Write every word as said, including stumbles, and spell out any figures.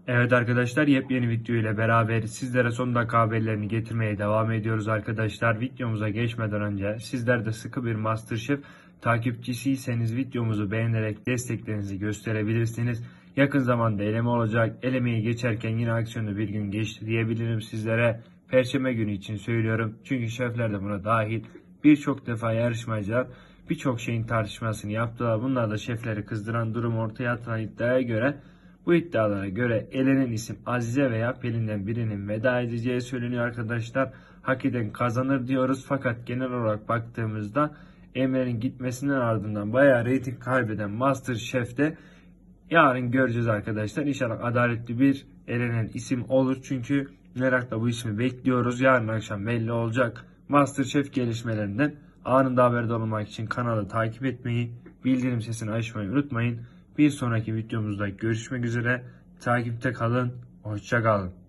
Evet arkadaşlar, yepyeni video ile beraber sizlere son dakika haberlerini getirmeye devam ediyoruz arkadaşlar. Videomuza geçmeden önce sizler de sıkı bir MasterChef takipçisiyseniz videomuzu beğenerek desteklerinizi gösterebilirsiniz. Yakın zamanda eleme olacak. Elemeyi geçerken yine aksiyonlu bir gün geçti diyebilirim sizlere. Perşembe günü için söylüyorum. Çünkü şefler de buna dahil. Birçok defa yarışmacılar birçok şeyin tartışmasını yaptılar. Bunlar da şefleri kızdıran durum ortaya atılan iddiaya göre. Bu iddialara göre elenen isim Azize veya Pelin'den birinin veda edeceği söyleniyor arkadaşlar. Hak eden kazanır diyoruz, fakat genel olarak baktığımızda Emre'nin gitmesinden ardından bayağı reyting kaybeden MasterChef'te yarın göreceğiz arkadaşlar. İnşallah adaletli bir elenen isim olur, çünkü merakla bu ismi bekliyoruz. Yarın akşam belli olacak. MasterChef gelişmelerinden anında haberdar olmak için kanalı takip etmeyi, bildirim sesini açmayı unutmayın. Bir sonraki videomuzda görüşmek üzere. Takipte kalın. Hoşça kalın.